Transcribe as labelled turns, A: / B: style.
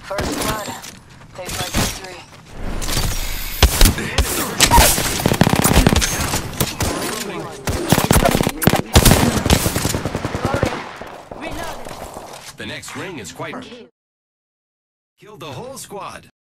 A: First blood. Tastes like victory.
B: The next ring is quite... Killed the whole squad.